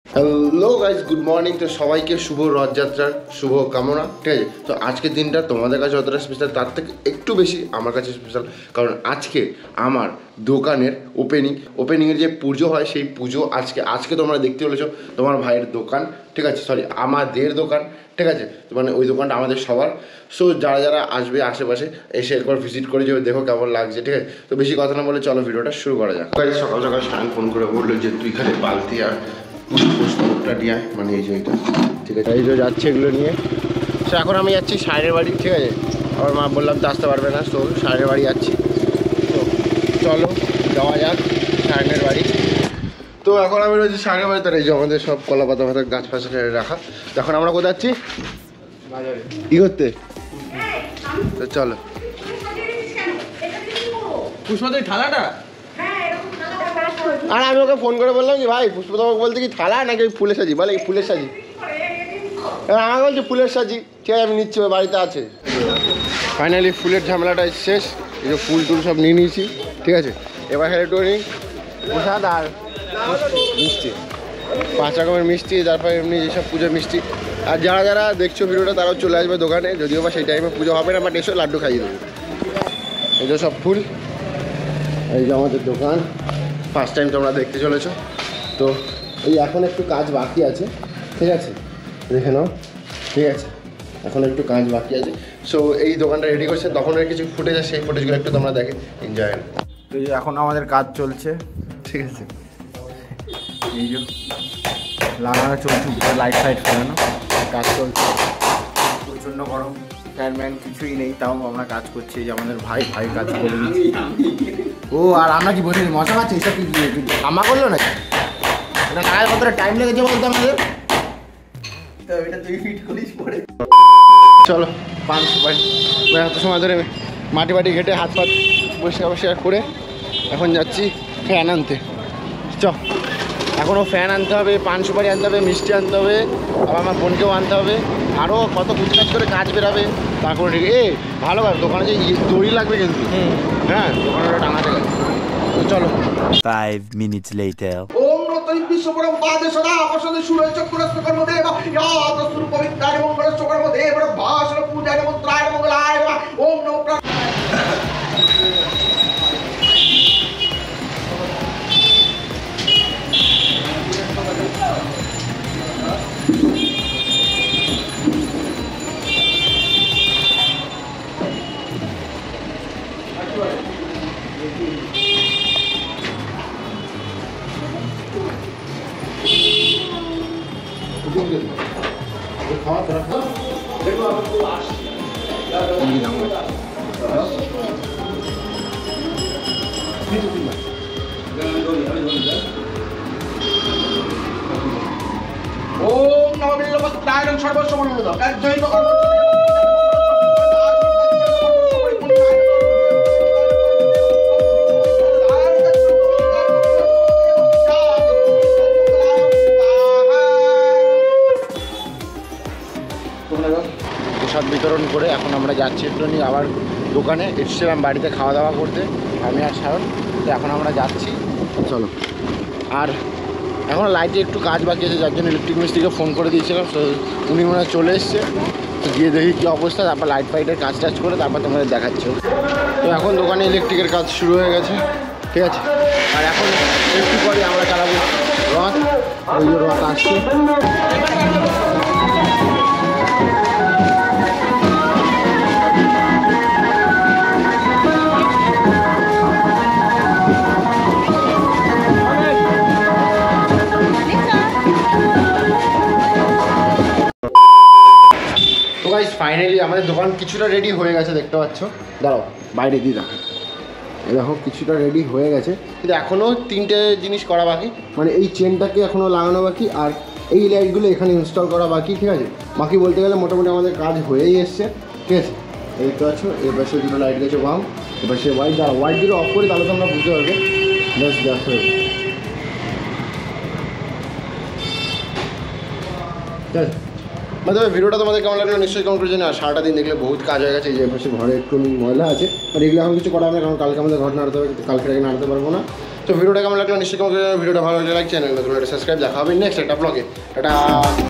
Hello guys, good morning. তো সবাইকে শুভ রথযাত্রার শুভ কামনা। ঠিক আছে, তো আজকের দিনটা তোমাদের কাছে যতটা স্পেশাল তার থেকে একটু বেশি আমার কাছে স্পেশাল, কারণ আজকে আমার দোকানের ওপেনিংয়ের যে পুজো হয় সেই পুজো আজকে তোমরা দেখতে চলেছো তোমার ভাইয়ের দোকান। ঠিক আছে, সরি আমাদের দোকান। ঠিক আছে, তো মানে ওই দোকানটা আমাদের সবার। সো যারা যারা আসবে আশেপাশে এসে একবার ভিজিট করে যাবে, দেখো কেমন লাগছে। ঠিক আছে, তো বেশি কথা না বলে চলো ভিডিওটা শুরু করা যাক। সকাল সকাল স্নান ফোন করে বললো যে তুই খালি বালতি আর পুষ্পটা নিয়ে আয়, মানে এই যে এটা। ঠিক আছে, এই যে যাচ্ছে এগুলো নিয়ে। সো এখন আমি যাচ্ছি সাইরের বাড়ি। ঠিক আছে, আমার মা বললাম তো আসতে পারবে না, তো সাইরের বাড়ি যাচ্ছি। তো চলো যাওয়া যাক সাইরের বাড়ি। তো এখন আমি রয়েছি সাইরের বাড়ি, তার এই যে আমাদের সব কলা পাতা ফাতা গাছ ফাছ রাখা। এখন আমরা কোথায় যাচ্ছি? বাজারে। কি করতে? তো চলো। পুষ্পদের থালাটা, আর আমি ওকে ফোন করে বললাম যে ভাই পুষ্পতমক বলতে কি থালা নাকি ওই ফুলের সাজি? বলে ফুলের সাজি। এবার আমাকে বলছে ফুলের সাজি। ঠিক আছে, আমি নিচ্ছি, ওই বাড়িতে আছে। ফাইনালি ফুলের ঝামেলাটা শেষ। এই যে ফুল টুল সব নিয়ে নিয়েছি। ঠিক আছে, এবার হেলে টোনি প্রসাদ আর মিষ্টি, 5 রকমের মিষ্টি, তারপরে এমনি যেসব পুজোর মিষ্টি। আর যারা যারা দেখছো ভিডিওটা তারাও চলে আসবে দোকানে, যদিও বা সেই টাইমে পুজো হবে না, বাট এসে লাড্ডু খাইয়ে দেবো। এই যে সব ফুল, এই যে আমাদের দোকান। ফার্স্ট টাইম তোমরা দেখতে চলেছো। তো এই এখন একটু কাজ বাকি আছে। ঠিক আছে, দেখে নাও। ঠিক আছে, এখন একটু কাজ বাকি আছে। সো এই দোকানটা রেডি করছে, তখন কিছু ফুটেজ আছে, সেই ফুটেজগুলো একটু তোমরা দেখে এনজয়। তো এই যে এখন আমাদের কাজ চলছে। ঠিক আছে, এই যে লাগানো চলছে, লাইট ফাইট ফেলানো কাজ চলছে। প্রচণ্ড গরম, ফ্যান কিছুই নেই, তাও আমরা কাজ করছি। যে আমাদের ভাই কাজ করে নিচ্ছি। ও আর আমরা কি বলি মশা পাচ্ছি, এইসব কি আমা করলো নাকি? এটা লাগার কতটা টাইম লেগেছে বলতে আমাদের। তো এটা তুই ফিট করিস পরে। চলো 5 সুপারি এত সময় ধরে মাটি বাটি ঘেটে হাত পাত পরিষ্কার করে এখন যাচ্ছি ফ্যান আনতে। চ, এখনও ফ্যান আনতে হবে, 5 সুপারি আনতে হবে, মিষ্টি আনতে হবে, আবার আমার বোনকেও আনতে হবে। আরও কত কুচকাচ করে কাজ বেরাবে। তারপরে ঠিক ভালো কাজ দোকানে যে দড়ি লাগবে কিন্তু। হ্যাঁ, দোকানে টাঙাতে গেছে। তো চলো। 5 minutes later. ওম নতৈ বিশ্বপরম পাদেশরা আপসদে সুরয় চক্রস্ত কর্মদেব ইয়াতস্রু পবিত্রায় মঙ্গলস্য কর্মদেব ভাষণ পূজায় মন্ত্রায় মঙ্গলায় ওম নমঃ। খাওয়া তোরা খাওয়া ওম নমঃ বিল্লবস্ত্রায় সর্বসমন্বিত কার্যৈব কর্ম। প্রসাদ বিতরণ করে এখন আমরা যাচ্ছি একটু নিয়ে আবার দোকানে। এসেছিলাম বাড়িতে খাওয়া দাওয়া করতে আমি আর সায়ন, তো এখন আমরা যাচ্ছি। চলো। আর এখন লাইটে একটু কাজ বাকি আছে, যার জন্য ইলেকট্রিক মিস্ত্রিকে ফোন করে দিয়েছিলাম। তো উনি মনে হয় চলে এসছে। তো গিয়ে দেখি কী অবস্থা, তারপর লাইট ফাইটের কাজ টাজ করে তারপর তোমাদের দেখাচ্ছ। তো এখন দোকানে ইলেকট্রিকের কাজ শুরু হয়ে গেছে। ঠিক আছে, আর এখন একটু পরে আমরা চালাবো রথ। ওই যে রথ আসছে। ফাইনালি আমাদের দোকান কিছুটা রেডি হয়ে গেছে, দেখতে পাচ্ছ। দাঁড়াও বাইরে দিয়ে দেখো, দেখো কিছুটা রেডি হয়ে গেছে, কিন্তু এখনও 3টে জিনিস করা বাকি। মানে এই চেনটাকে এখনও লাগানো বাকি, আর এই লাইটগুলো এখানে ইনস্টল করা বাকি। ঠিক আছে, বাকি বলতে গেলে মোটামুটি আমাদের কাজ হয়েই এসছে। ঠিক আছে, এই দেখতে পাচ্ছ এর পাশে দুটো লাইট গেছে বাম, এবার সে হোয়াইট। দাঁড়াও হোয়াইট দিলে অফ করে, তাহলে তো আমরা বুঝতে পারবে। ব্যাস দেখো, ঠিক আছে। मतलब ভিডিওটা তোমাদের কেমন লাগলো নিশ্চয়ই কমেন্ট করে জানাও। আর সারাটা দিন দেখলে বহুত কাজ হয়ে গেছে। এই যে পাশে ঘরে একটু ময়লা আছে, বাট এগুলো এখন কিছু করা হবে না, কারণ কালকে আমাদের ঘর নাড়াতে হবে, কালকে আগে নাড়াতে পারবো না। তো তো ভিডিওটা কেমন লাগলো নিশ্চয়ই ভিডিওটা ভালো লাগলে লাইক চ্যানেল নতুন সাবস্ক্রাইব দেখা হবে নেক্সট একটা ব্লগে টাটা।